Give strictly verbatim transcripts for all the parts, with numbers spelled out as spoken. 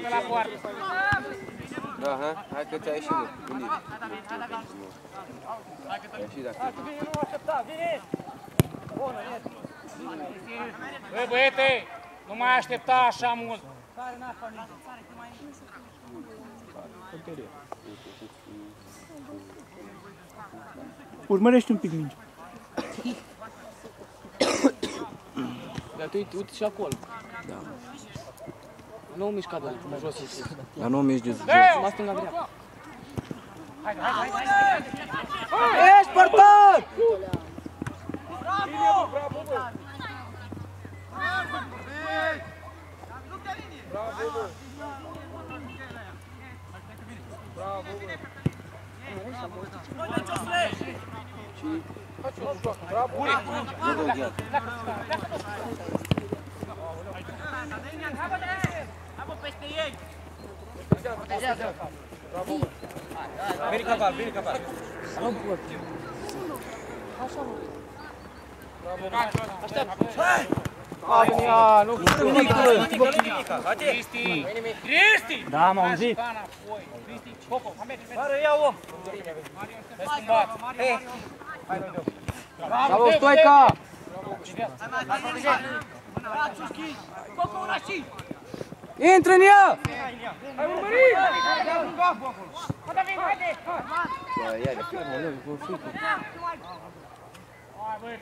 la poartă. Da, ha? Hai că ți-a ieșit. Unde? Ai ieșit dacă. Hai, vine, nu aștepta, vine! Băi, băiete, nu mai aștepta așa mult. Urmărește un pic minge. Dar tu uite și acolo. Da. Nu o mișca de jos și sus. Dar nu miști de jos. Mai stânga dreapta. Haide, haide, haide! Ești portar! Bravo! Bravo, bă! Bravo, bă! Bravo, bă! Bravo, bă! Peste ei! Bravo, bă! Veni caval, veni caval! Nu pot. Așa, mă. Așteaptă! Avia, nu știu nimic, bă! Cristi! Cristi! Da, m-am auzit. Cristi, Coco, merge, merge! Pară, ia-o! Hei! Bravo, Stoica! Coco, una și! Intră în ea! Hai, urmărit! Haide, vin, haide! Bă, ia de fiu. Hai, băi!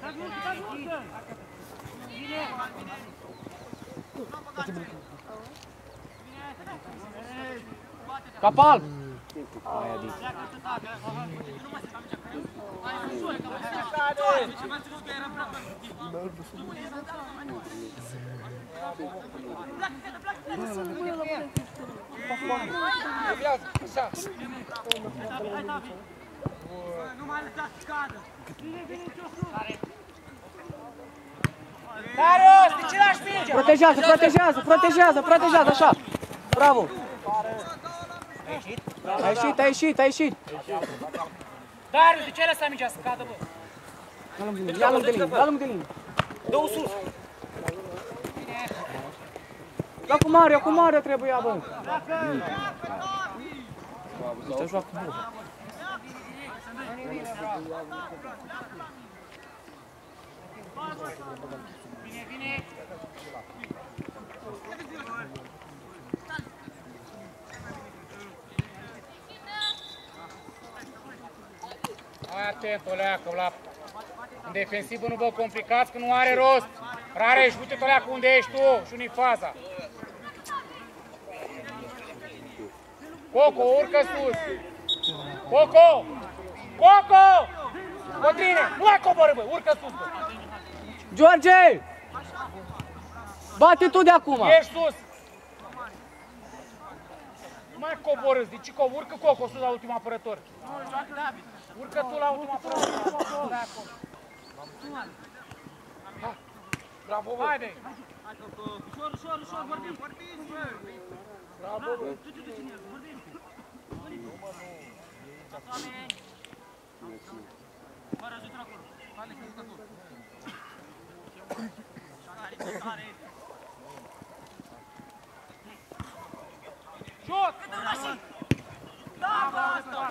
Capal! Darius, de ce lași mingea? Protejează, protejează, protejează, protejează, așa! Bravo! Ai ieșit, ai ieșit, ai ieșit! Darius, de ce ai lăsat mingea să cadă, bă? Ia lângă linie, ia lângă linie! Dă-o sus! Ia cu Mario, cu Mario trebuia, bă! Ăștia joacă bun! Bine, bine! Hai atent, Oleacă, la... În defensivă nu vă complicați, că nu are rost. Rareș, uite-te, Oleacă, unde ești tu și unii faza. Coco, urcă sus. Coco! Coco! Codrine, nu mai coboră, bă, urcă sus, bă. George! Bate tu de acum! Ești sus. Nu mai coborâ, zici că urcă Coco sus la ultimul apărător. Urcă tu la ultimul apărător. Bravo, bă. Haide! Ușor, ușor, ușor, vorbim. Bravo, bă. Fără ajutor acolo. Hai, să ajută acolo. Șut! Da, bă, asta!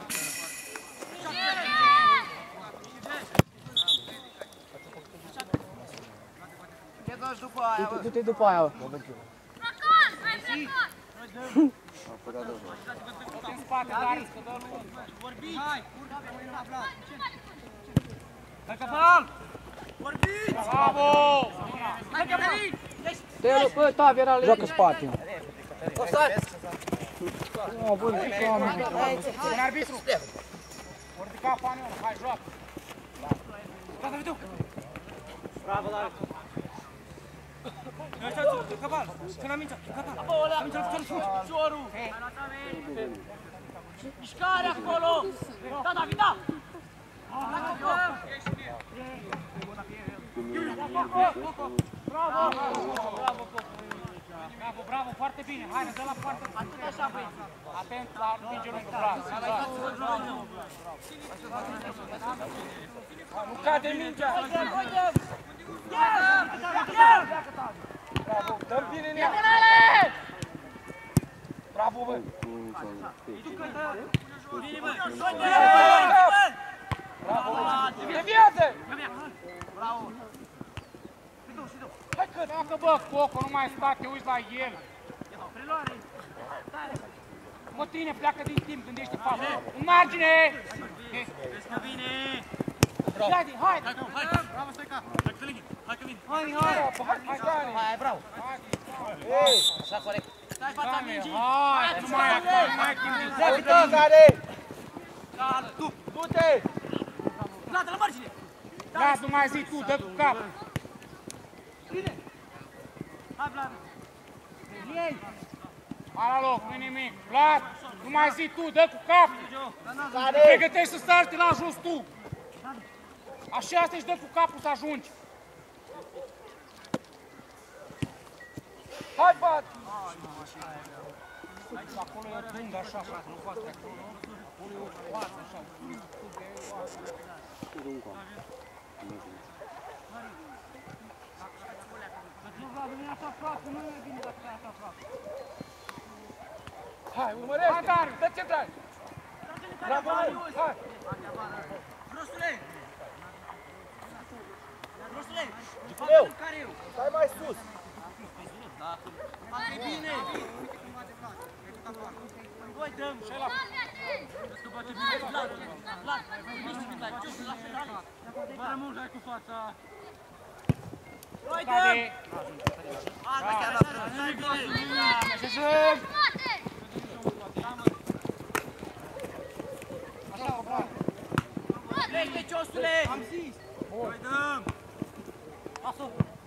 Ce duci după aia, bă? Du-te după aia, bă! Tot în spate, Darius, că dă lung. Vorbiți! Hai! Hai, Caparal! Vorbiți! Bravo! Hai, Caparin! Te-l, bă, Tavera, joacă spate! Offside! Nu, bă, ce oameni! Un arbitru! Ori de cap, Anion, hai, joacă! Gata, Vitu! Bravo, Darius! Capal, că n-am mingea, Capal! Am mingea, fără fut! Ciorul! Mișcare acolo! Da, David, da! Bravo! Bravo, bravo, bravo, foarte bine! Hai, ne dă la poartă! Atât așa, băieți! Atent la minge lungă, bravo! Nu cade mingea! Bravo, dă-mi bine în ea! Bravo, bă! Deviază! Bravo! Hai că dacă, bă, Coco, nu mai sta, te uiți la el. Mă, tine, pleacă din timp, gândește față. În margine! Vezi că vine! Haide, haide! Bravo, Stoica! Hai că vine! Hai că vine! Hai, hai! Hai, hai! Hai, bravo! Ei! Așa, corect! Stai fața mingii! Hai, nu mai acum, nu mai timp din zi. Uită, Gare! Tu! Du-te! Vlad, la margine! Vlad, nu mai zi tu, dă cu cap. Hai, Vlad! Hai la loc, nu-i nimic. Vlad, nu mai zi tu, dă cu cap. Gare! Pregătești să sari, te lași jos tu. Așa asta și dă cu capul să ajungi. Hai, bat! Acolo e o tundă așa, frate, nu faci acolo. Acolo e o coasă așa. Hai, urmărește! Hai, Dariu, dă central! Bravo, hai! Rostule! Rostule! Eu! Stai mai sus! Hai, bine! Voi dăm! Și ăla! Că bate bine! Vlad! Vlad! Nici când ai jos la final! Mare mult, hai cu fața! Voi dăm! Asta chiar la frână! Hai bine! Ce joc! Pleci, ciosule! Am zis! Voi dăm! Lasă-o!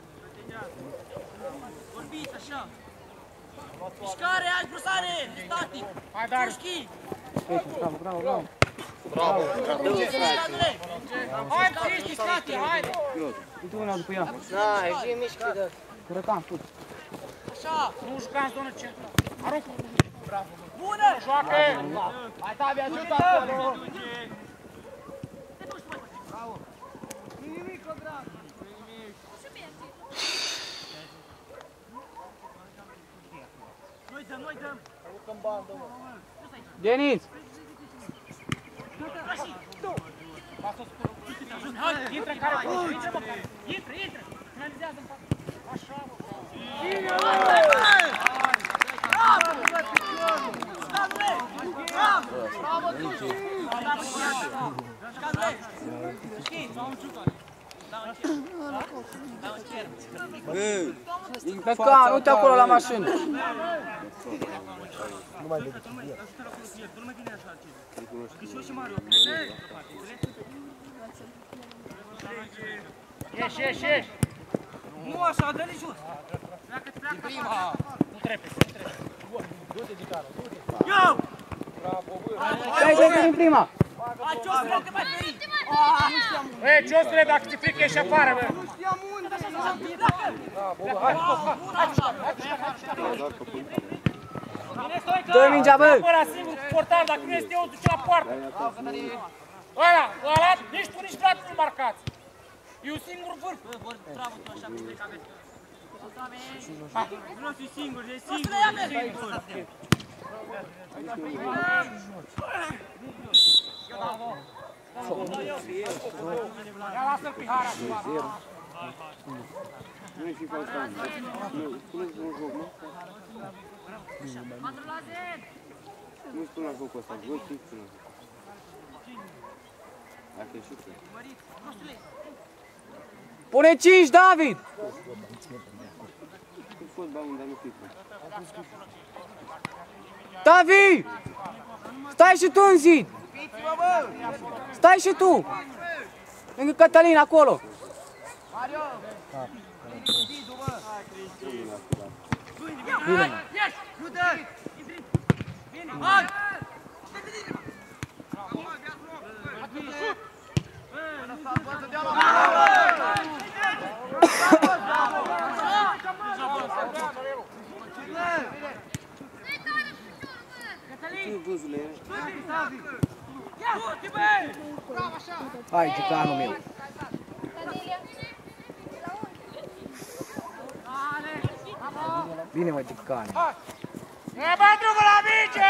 Vorbiți așa! Mișcare, hai brusare! Static! Hai, Dariu! Pușchi! Bravo, bravo, bravo! Bravo! Mișcadule! Hai, Cristi, frate, haide! Uite una după ea! Da, ieși mișcă, dă! Curătam, sus! Așa! Nu juca în zonă centrală. Aruncă! Bravo! Bună! Joacă! Hai, Tavi, ajută acolo! Noi dăm, noi dăm! Denis! Hai, intră în care poți, intră, mă, intră, intră! Finalizează în față. Așa, mă! Mecan, uite acolo la mașină! Ieși, ieși, ieși! Nu așa, dă-le jos! Din prima! Nu trebuie, nu trebuie. Du-te, Gicaro, du-te! Eu! Hai, dă din prima! Hai, ciosule, te mai feri! Ei, Ciosule, dacă ți-e frică, ieși afară, bă! Nu știam unde! Dă mingea, bă! Ăla singur cu portar, dacă nu este eu, duce la poartă! Ăla, ăla, nici tu, nici Vlad nu marcați! E un singur vârf! Bravo, tu așa, cum aveți! Hai! Nu fi singur, e singur! Ia lasă-l pihara acum! Nu-i fi falsant. Spuneți un joc, mă? Nu spun la jocul ăsta, voi știți spune. Dacă e și tu. Pune cinci, David! Cu fotbal unde nu pică. David! Stai și tu în zid! Stai și tu! Lângă Cătălin, acolo! Bine! Hai! Hai, gicanul meu! Bine, mă, gicanul! E bă drumul la mice!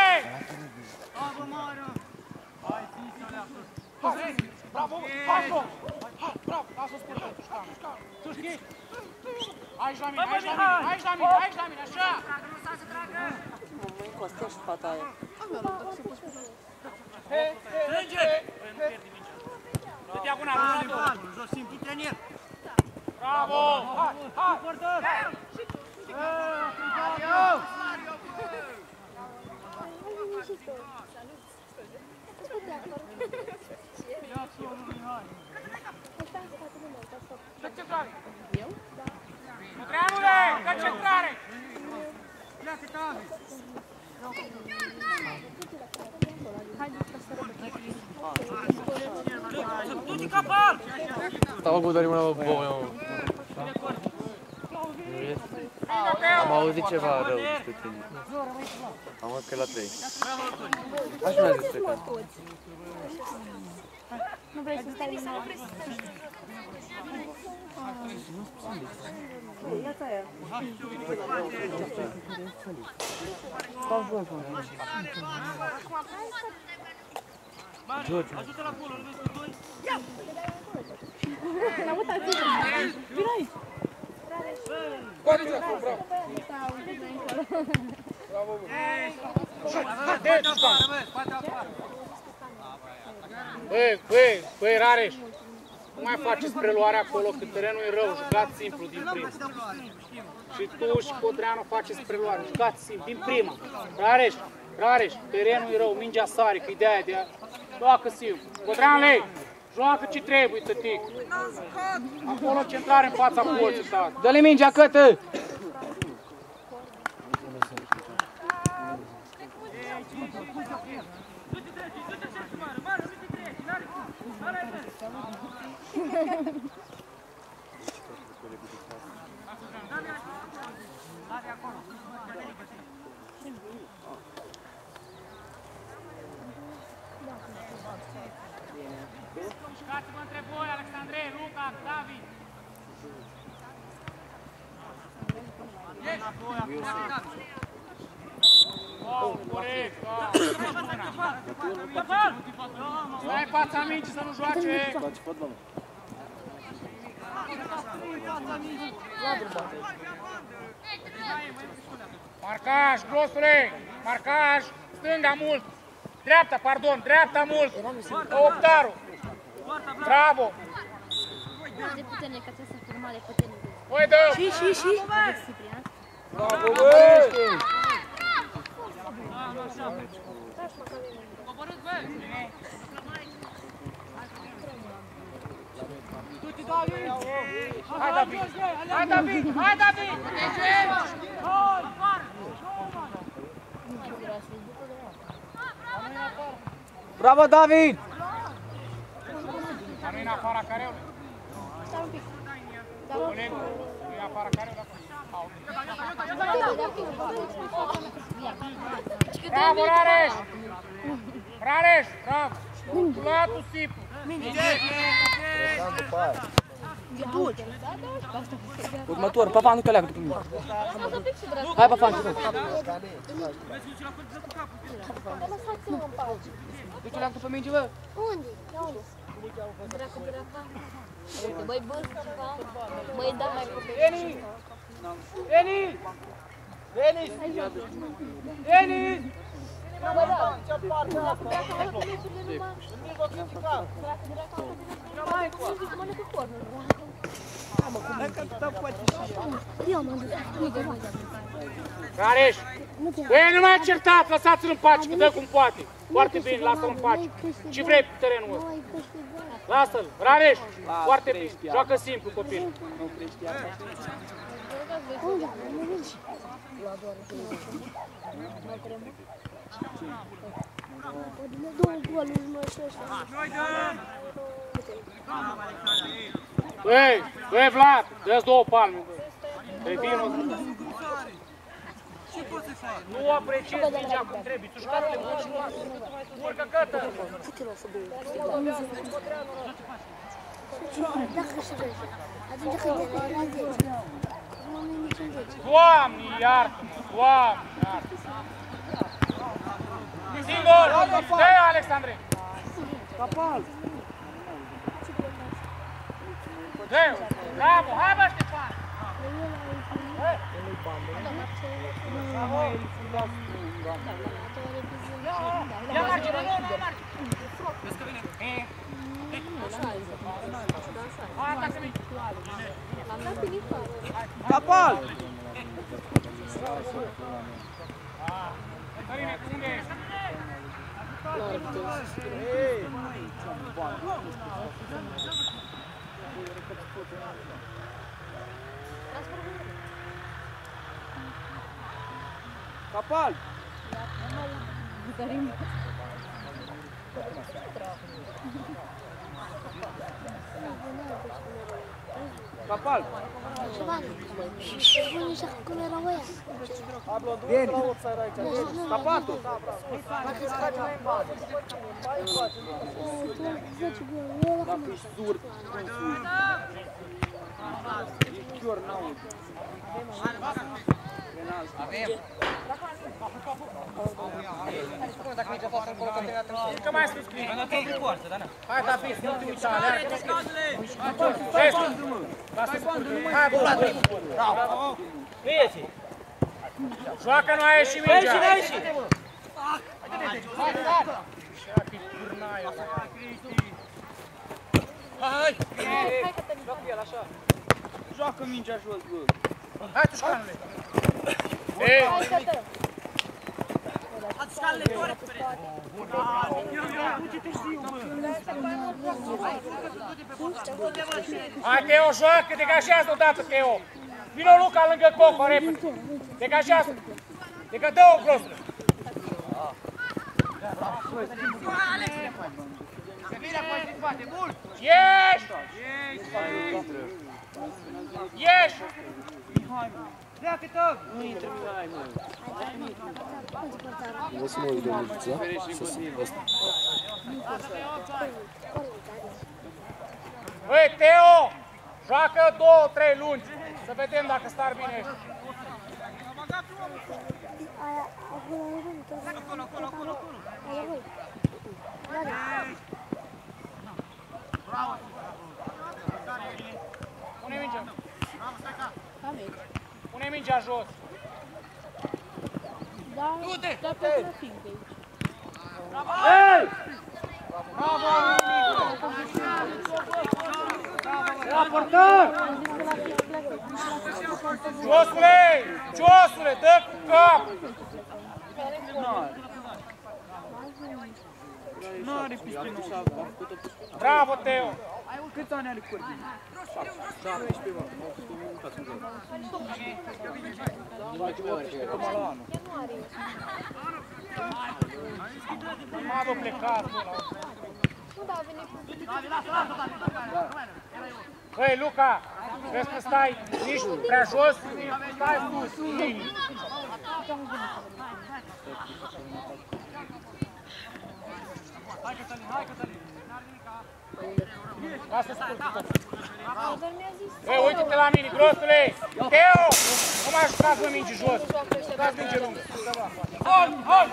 Bravo, bravo! Bravo, lasă-o spune, Tușcanu. Aici la mine, aici la mine, aici la mine, aici la mine, așa! Măi, Costea și fata aia. Strânge! Dă diagonal, jos simplu trenier. Bravo! Hai, hai! Portor! Concentrare! Mutreanule, concentrare! Pleacă, Tavi! Du-te capal! Stau cu doar mâna pe bou, am auzit ceva rău despre tine. Am auzit că la trei. Așa mi-a zis plecat. Nu vrei să stai din nou? Ia-ți aia. Stau jos, mă. George, ajută-l acolo, nu vezi cu doi? N-am uitat zi. Vino aici. Scoate-ți acolo, bravo! Bravo, bă! Hai, Tușcanu! Băi, băi, băi, Rareș! Nu mai faceți preluarea acolo, că terenul e rău, jucați simplu din prima. Și tu și Codreanu faceți preluare, jucați simplu, din prima. Rareș, Rareș, terenul e rău, mingea sare, că ideea de a... Joacă simplu. Codreanule, joacă ce trebuie, tătic. Acolo centrare în fața porții, tată. Dă-le mingea, Cătă! Jucați-vă între voi, Alexandrei, Luca, David. Wow, corect, stai în fața mingii să nu joace. Marcaj, grosule, marcaj, stânga mult. Dreapta, pardon, dreapta mult. Optarul. Bravo. De puternic, că trebuie să filmare puternic. Păi dă! Și, și, și. Bravo, băi! Coborâți, bă! Hai, David! Hai, David! Hai, David! Bravo, David! Dar nu-i în afara careului. Stai un pic. Colegul, nu-i în afara careului acolo. Bravo, Rareș! Rareș, bravo! Luatul Sipu! Următor, Papan, nu te leagă după mine. Hai, Papan, ce faci? Lăsați-mă în pace. Du-te leagă după minge, bă. Unde? La unde? Dracu, dracu. Uite, băi, bă, ceva. Băi, da, mai copii. Denis! Denis! Denis! Denis! Bă, da. Dracu, dracu, dracu, meciurile numai. Dracu, dracu. Mai, cum mănâncă cornul. Eu m-am dus. Uite, mai. Rareș! Băi, nu mai certați, lăsați-l în pace, că dă cum poate. Foarte bine, lasă-l în pace. Ce vrei pe terenul ăsta? Lasă-l, Rareș, foarte bine. Joacă simplu, copil. Unde? Nu vezi? Două goluri, mă, și ăștia. Băi, băi, Vlad, dă-ți două palme, bă. Revină. Nu apreciezi mingea cum trebuie, tu șcarule mult și mult. Urcă, Cătă! Dacă și vrei, atunci când te la zece. Doamne, iartă-mă, Doamne, iartă-mă. Singur! Dă-i, Alexandre! Capal! Dă-i! Bravo! Hai, bă, Ștefan! Ia margine, nu, nu, margine! Vezi că vine? Hai, atacă-mi! Capal! Cărine, unde ești? Capal! Capal! Vieni! Sapatul! Dacă ești surd, ești chior, n-auzi. Avem! Încă mai sus, Crin! Hai, da, fiți, nu te uita, aleargă! Hai, hai, bă! Joacă, nu a ieșit mingea! Ieși, ieși! Hai, hai! Ce-a fi turnaia! Hai! Joacă el așa. Joacă mingea jos, bă. Hai, tușcanule! Ei! Hai, Teo, joacă, degajează odată, Teo! Vino Luca lângă Coco, repede! Degajează! Dega, dă-o grosă! Ieși! Ieși! Pleacă-te! Nu intră Mihai, mă. Vă să mă uit de mici, da? Băi, Teo! Joacă două, trei lungi! Să vedem dacă star bine ești. Acolo, acolo, acolo, acolo. Pune mingea. Pune mingea jos. Du-te! Da pe grafic de aici. Ei! Bravo! Raportor! Ciosule! Ciosule, dă cu cap! N-are pistinul. Bravo, Teo! Câți ani are Corvin? Mă plecat, bă, la Nu, da, a venit cu... Băi, Luca, vezi că stai nici prea jos, stai sus, în linie. Hai, Cătălin, hai, Cătălin! Lasă-ți tot. Dar mi-a zis... Băi, uite-te la mine, grosule! Teo! Nu mai jucați mă mingi jos! Jucați mingi lungă! Hol, hol!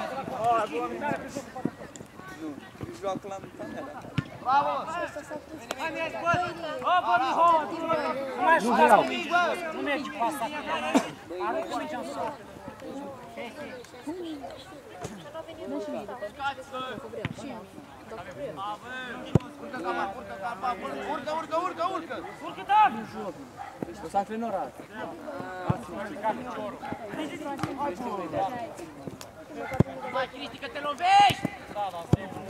Nu, joacă la Mitanela. Bravo! Hai, mergi, bă! Hă, bă, Mihai! Nu mai jucați mă mingi jos! Nu mergi pasa! Aruncă mingea în sus! Urcă, urcă, urcă, urcă! Urcă-te! O să afli în oraș. Hai, Cristi, că te lovești! Da, da, sigur.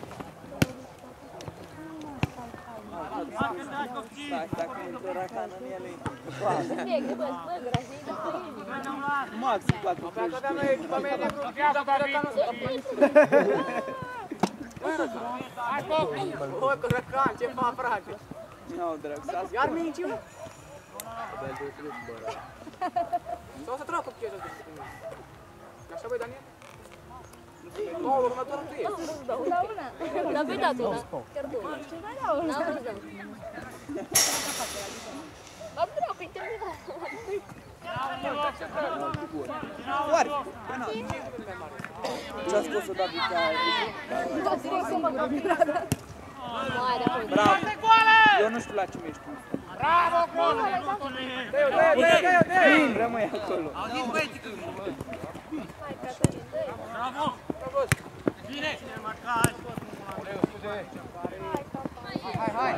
Stai, dacă intră racană în ele. Bine, bă, bă, grazie, da, Max, îmi plac cu crești. Viața, David! Hai, Coc! Bă, că răcan, ce fac, frate? Nu, drag, să iar minci, mă? Sau să trag cu piesa de sine. Așa, băi, Daniel? Nu, următorul tu ești. da, una. Da, pe dat una. Chiar două. N-am văzut. Ba, vreau, că-i terminat. Oare? Ce-a scos-o David ca... Bravo! Eu nu știu la ce ești. Bravo, gol! Dă-i-o, dă-i-o, dă-i-o, dă-i-o! Rămâi acolo. Bravo! Bine! Hai, hai!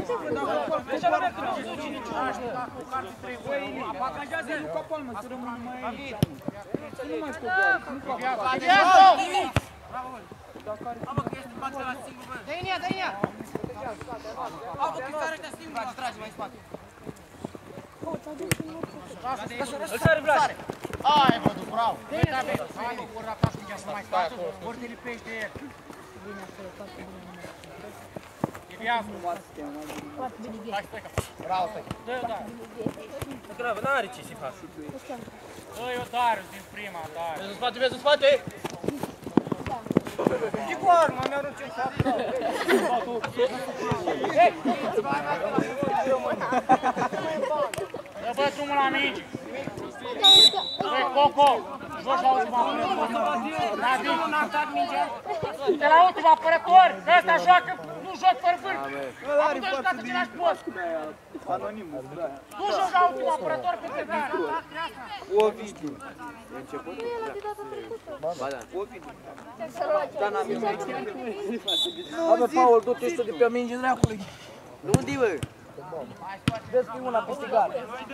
Avantajează nu ca palmă, să rămână mai... Să nu mai scoboară, nu ca palmă. Abă, că ești în fața la singur, bă! Dă-i în ea, dă-i în ea! Abă, că sare de singur, bă! Trage mai în spate! Îl sare, Vlad! Hai, bă, bravo! Hai, bă, ori ratașul în să mai stai acolo. Ori te lipești de el! Iviază! Hai, stai ca! Bravo, stai! Da, da! Grabă, n-are ce să faci! Dă-i o Darius din prima, Darius! Vezi în spate, vezi în spate! Ce cu arma, mi-au rupt în cap! Dă bă drumul la mingi! Dă-i Coco! Joci la ultima apărător! Nadi! De la ultima apărător! Că ăsta joacă, nu joc fără vârf! Acum doi jucați același post! Anonimul, da. Nu joc la ultima apărător pe tăgare! Ovidiu. E început? Ba da. Ovidiu. Da, n-am eu mai chiar. Bă, Paul, du-te ăștia de pe minge, dracului. Nu-di, bă! Dă-ți una pe stigar.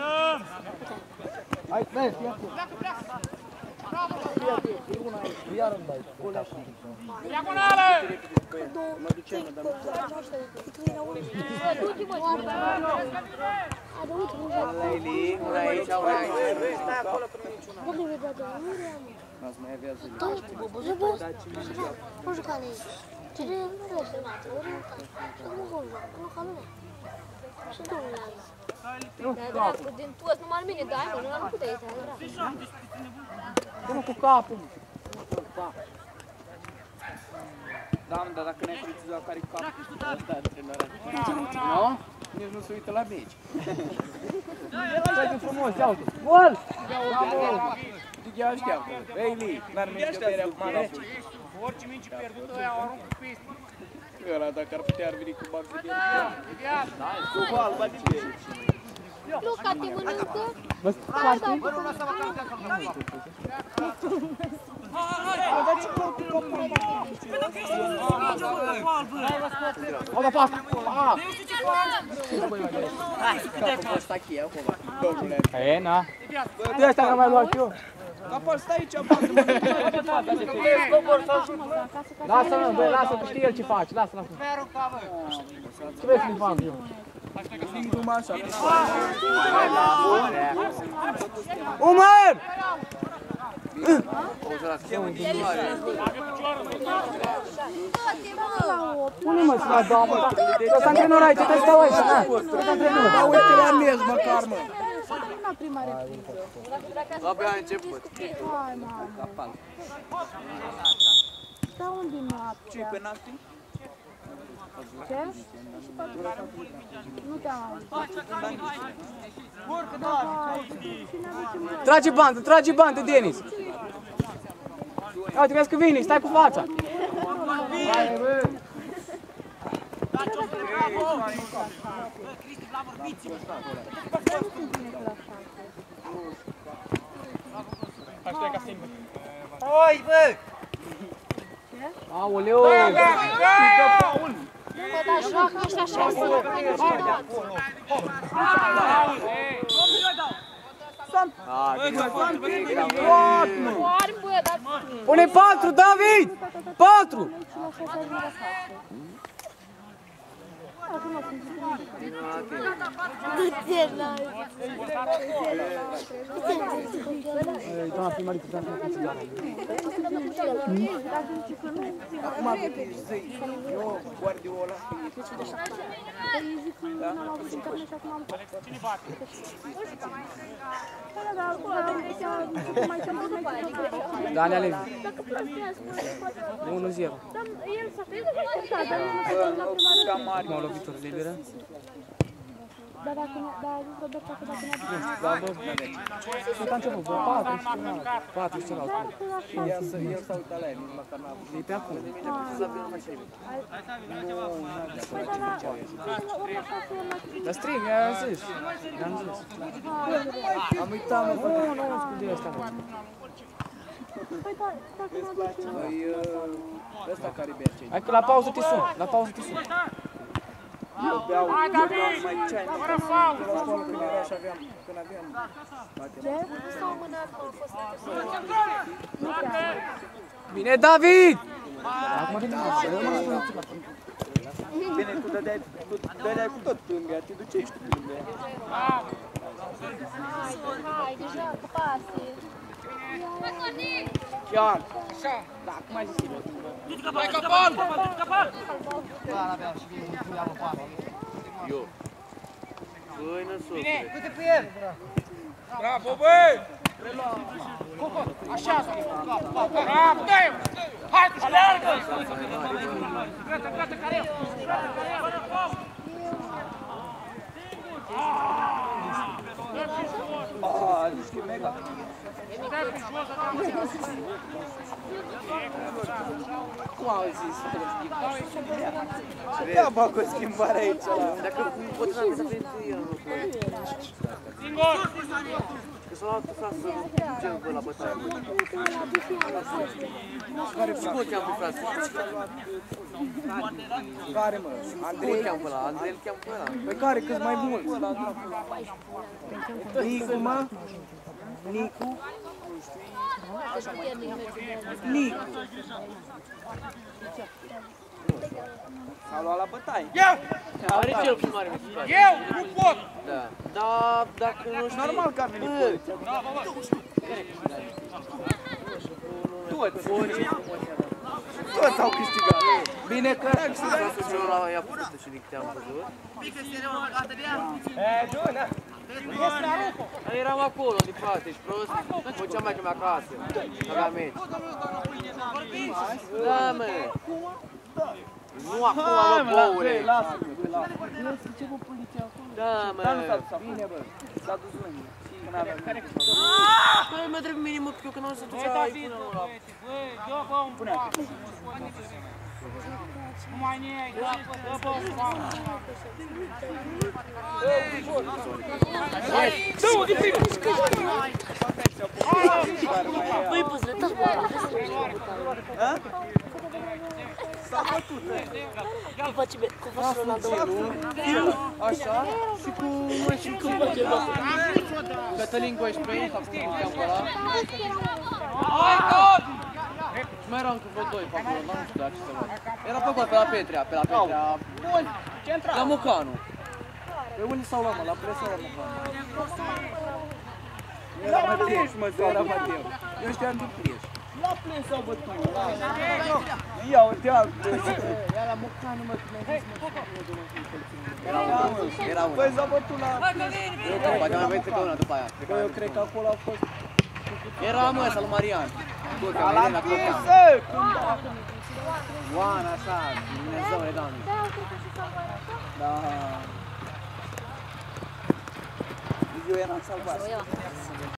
Hai, vezi, ia tu. E una aici, iar îmi dai. Olea și. Diagonală! Mă ducem, dar nu. Lili, una aici, una aici. Stai acolo că nu e niciuna. N-ați mai avea zile. Nu juca lei. Ce de nu le semnați, ori nu ca. Și nu vom juca, nu ca lumea. Și domnul azi. Dar din toți, numai mine, dai, mă, nu puteai să era. Pune cu capul. Da, mă, dar dacă n-ai precizat care-i capul. Asta antrenarea. Nu? Nici nu se uită la meci. Stai de frumos, ia uite. Gol! Bravo! Digea așteaptă. Ei, Li, n-ar merge de berea acum, ne? Orice minci pierdută, ăia o aruncă pe piste. Ăla, dacă ar putea ar veni cu bag de berea. Iviază! Cu bal, bă, ce? Luca, te mănâncă? Bă, stai, Bă, nu lasă-mă că nu te David! Au dat pas! Ah! E, na? De asta că mai luat eu. Capal, stai aici, bă! Lasă-mă, băi, lasă, că știe el ce face, lasă, lasă. Ce vrei să-mi fac eu? Umăr! Pune-mă să la dau, mă, ăsta antrenor aici, trebuie să stau aici, na? Ăsta antrenor. Da, uite la mers, măcar, mă. Abia a început. Hai, mamă. Dar unde-i noaptea? Ce-i penalti? Ce? Nu te-am auzit. Trage bandă, trage bandă, Denis. Uite, vezi că vine, stai cu fața. Oi, bă! Aoleu! Bă, dar joacă ăștia așa, să nu mai niciodată. Oare, bă, dar... Pune patru, David! Patru! Du-te la... Doamna primariță, doamna primariță. Acum zi, eu, Guardiola. Cine bate? Dale, Alevi. unu zero. El s-a făcut, dar el nu s-a dat la prima. M-au lovitură liberă. Dar dacă ne- dar a zis Roberta că dacă ne-a dus. La văd, n-avem. Ce Cât a început? Vreo patru și ceva. patru și ceva. Dar că la șase. El s-a el s-a uitat la el, nici măcar n-a avut. E pe acolo. Păi dar la... Păi dar la... Păi dar la urmă șase el l-a... Dar strig, i-a zis. I-am zis. Am uitat, mă. Nu, nu, nu, scuze ăsta, mă. Păi da, dacă ne-a dus... Păi, ăsta care bea cei. Hai că la pauză te sun, la pauză te sun. Eu beau, eu beau mai ceai, nu Fără faul! la școală când era și aveam, când aveam. Ce? S-au mânat că au fost Nu prea. Bine, David! Acum vine mă, să rămână ceva. Bine, tu dădeai, tu dădeai cu tot lângă, te duceai și tu lângă. Hai, hai, deja cu pase. Chiar. Da, cum ai zis eu? Hai capal! Capal! Eu. Băi, năsot. Bravo, băi! Așa, bravo, dă-i! Hai, aleargă! Gata, gata, care e? Ah, zici că e mega. Cum au zis? Deaba cu schimbarea aici. Dacă poți să să vezi el, nu Singur! că s-a luat frate să ducem pe la bătaie. Care Și cum cheamă frate? Care, mă? Cum Andrei? cheamă pe ăla? Andrei îl cheamă pe ăla. Pe care cât mai mulți? Nicu, mă? Nicu? Nicu. S-a luat la bătaie. Eu! Are cel mai mare mișcare. Eu! Nu pot! Da. Dar dacă nu știi... Normal că a venit Bă, toți. Toți au câștigat. Bine că a câștigat. Frasul și ăla i-a putut și din câte am văzut. Dar eram acolo, din față, ești prost? Făceam mai că mea acasă, aveam meci. Da, mă! Nu acum, mă, boule! Lasă-mă, lasă. Da, Dar nu mă! s-a dus. Bine, bă. S-a dus lângă. Când aveam Păi, mă trebuie minim, că eu când am să ducea David, iPhone-ul ăla. băi, dă bă un pas. Nu mai ne-ai, dă bă un pas. Dă-o din primul! Păi, păză, taci bă, S-a bătut. cum face bine, cum face Ronaldo? Așa. Și cu... Și cu... Cătălin Goișprei, sau cum îl cheamă ăla. Și mai erau încă vreo doi pe acolo, dar nu știu dacă ce să văd. Era pe acolo, pe la Petrea, pe la Petrea... Bun, central. La Mocanu. Pe unde s-au luat, mă? La presă la Mocanu. Era Mateu, mă, era Mateu. Eu știam din Plieș. La Plieș s-au bătut, la... Ia, uite, ia la Mocanu, mă, când ai zis, mă, Era unul, era unul. păi s-au bătut la... Poate mai vezi că una după aia. Că eu cred că acolo a fost... Era mă, ăsta lui Marian. La la pisă! Oana, așa, Dumnezeu le dau. Da. Eu eram salvat.